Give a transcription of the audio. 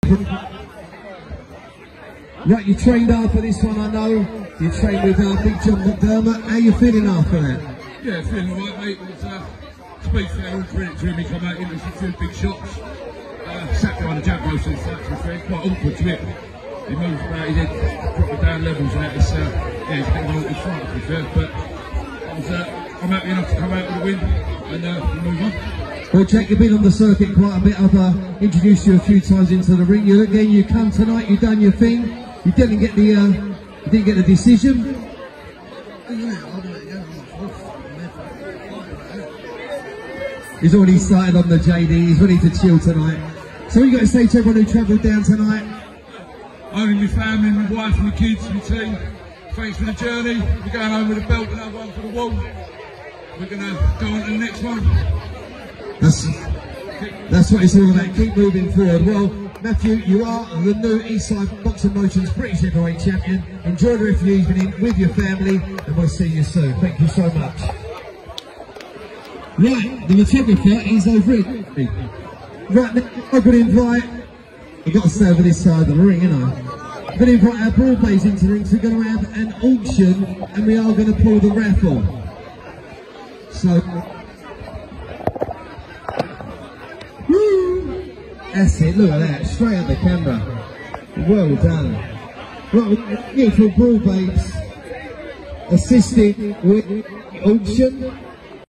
Right, you trained after this one, I know. You trained with Big John McDermott. How you feeling after that? Yeah, feeling alright, mate. It was, to be fair, all credit to him. He come out into some few big shots. Sat behind the jab most of the fight, to be fair. Quite awkward to it. He moved about his head, dropped it down levels and that. It's, yeah, it's a bit of an awkward fight, to be fair. But I'm happy enough to come out with a win and move on. Well, Jack, you've been on the circuit quite a bit. I've introduced you a few times into the ring. Again, you come tonight, you've done your thing. You didn't get the decision. He's already started on the JD. He's ready to chill tonight. So what you got to say to everyone who travelled down tonight? Only my family, my wife, my kids, my team. Thanks for the journey. We're going home with a belt, another one for the wall. We're going to go on to the next one. That's what it's all about. Keep moving forward. Well, Matthew, you are the new Eastside Boxing Promotions British Heavyweight Champion. Enjoy the rest of the evening with your family, and we'll see you soon. Thank you so much. Right, the photographer is over it. Right, now I'm going to invite. I've got to stay over this side of the ring, you know. I'm going to invite our broad players into the ring. So we're going to have an auction, and we are going to pull the raffle. So. That's it, look at that, straight at the camera. Well done. Right, beautiful Brawl Babes assisting with the auction.